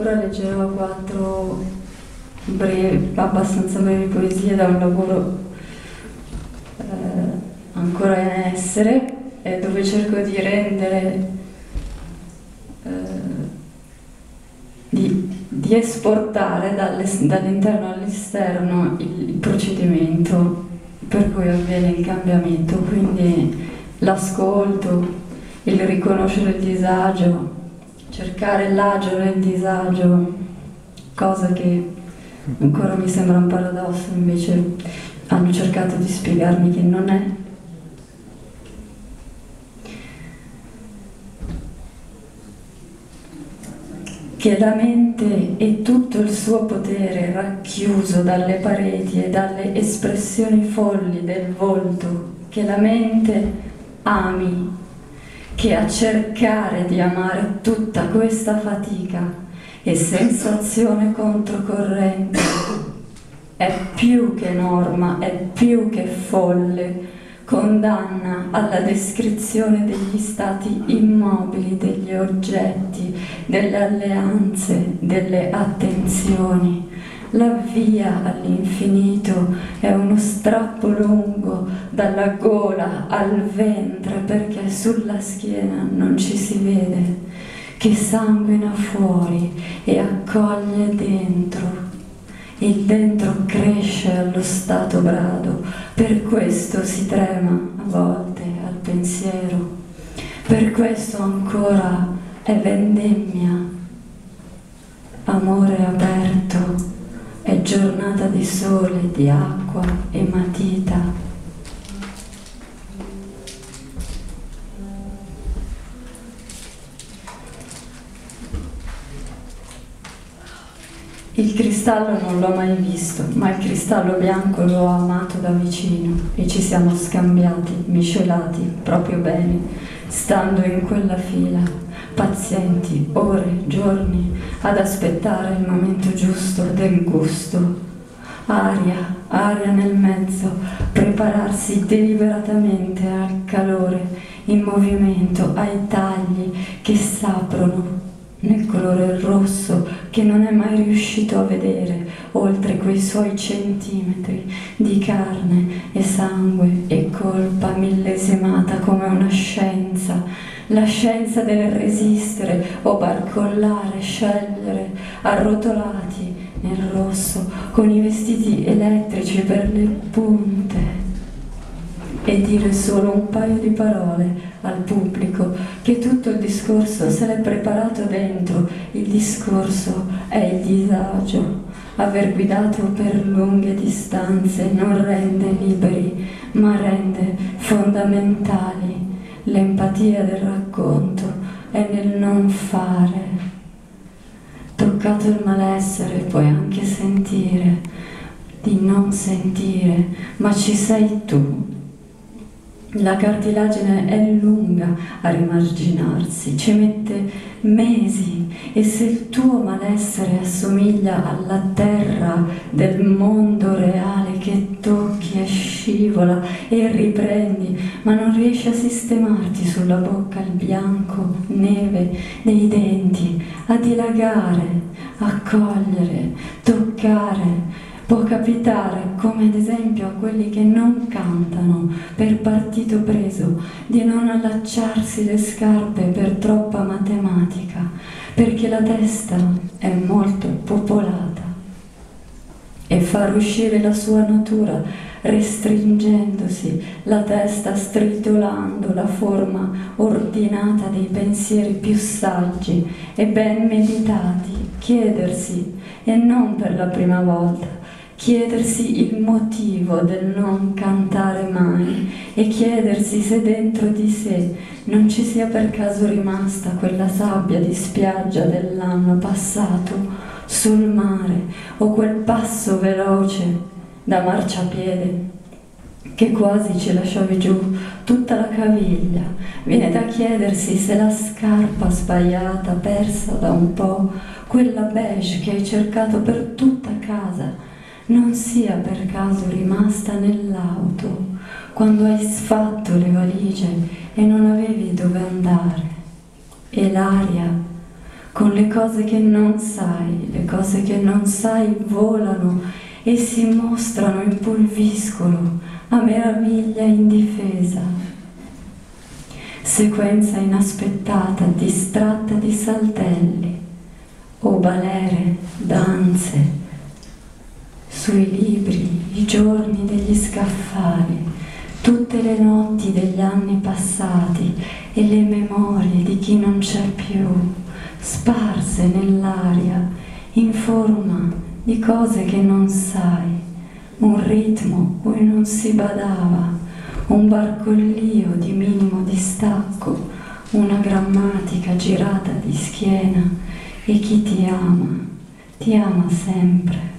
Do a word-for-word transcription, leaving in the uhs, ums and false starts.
Ora leggerò quattro brevi, abbastanza brevi poesie da un lavoro eh, ancora in essere, eh, dove cerco di rendere, eh, di, di esportare dall'interno all'esterno il, il procedimento per cui avviene il cambiamento, quindi l'ascolto, il riconoscere il disagio, cercare l'agio nel disagio, cosa che ancora mi sembra un paradosso, invece hanno cercato di spiegarmi che non è. Che la mente e tutto il suo potere racchiuso dalle pareti e dalle espressioni folli del volto, che la mente ami, che a cercare di amare tutta questa fatica e sensazione controcorrente è più che norma, è più che folle, condanna alla descrizione degli stati immobili degli oggetti, delle alleanze, delle attenzioni. La via all'infinito è uno strappo lungo dalla gola al ventre, perché sulla schiena non ci si vede, che sanguina fuori e accoglie dentro. Il dentro cresce allo stato brado, per questo si trema a volte al pensiero, per questo ancora è vendemmia, amore aperto, è giornata di sole, di acqua e matita. Il cristallo non l'ho mai visto, ma il cristallo bianco l'ho amato da vicino e ci siamo scambiati, miscelati proprio bene, stando in quella fila, pazienti, ore, giorni, ad aspettare il momento giusto del gusto. Aria, aria nel mezzo, prepararsi deliberatamente al calore, in movimento, ai tagli che s'aprono nel colore rosso che non è mai riuscito a vedere oltre quei suoi centimetri di carne e sangue e colpa millesimata come una scienza, la scienza del resistere o barcollare, scegliere, arrotolati nel rosso con i vestiti elettrici per le punte e dire solo un paio di parole al pubblico, che tutto il discorso se l'è preparato dentro. Il discorso è il disagio. Aver guidato per lunghe distanze non rende liberi, ma rende fondamentali. L'empatia del racconto è nel non fare. Toccato il malessere puoi anche sentire di non sentire, ma ci sei tu. La cartilagine è lunga a rimarginarsi, ci mette mesi, e se il tuo malessere assomiglia alla terra del mondo reale che tocchi e scivola e riprendi, ma non riesci a sistemarti sulla bocca il bianco neve dei denti, a dilagare, a cogliere, toccare, può capitare, come ad esempio a quelli che non cantano per partito preso, di non allacciarsi le scarpe per troppa matematica, perché la testa è molto popolata e far uscire la sua natura restringendosi, la testa stritolando la forma ordinata dei pensieri più saggi e ben meditati, chiedersi, e non per la prima volta, chiedersi il motivo del non cantare mai e chiedersi se dentro di sé non ci sia per caso rimasta quella sabbia di spiaggia dell'anno passato sul mare, o quel passo veloce da marciapiede che quasi ci lasciavi giù tutta la caviglia. Viene da chiedersi se la scarpa sbagliata, persa da un po', quella beige che hai cercato per tutta casa, non sia per caso rimasta nell'auto quando hai sfatto le valigie e non avevi dove andare. E l'aria, con le cose che non sai, le cose che non sai volano e si mostrano in pulviscolo, a meraviglia indifesa. Sequenza inaspettata, distratta di saltelli, o balere, danze, sui libri, i giorni degli scaffali, tutte le notti degli anni passati e le memorie di chi non c'è più, sparse nell'aria, in forma di cose che non sai, un ritmo cui non si badava, un barcollio di minimo distacco, una grammatica girata di schiena, e chi ti ama, ti ama sempre.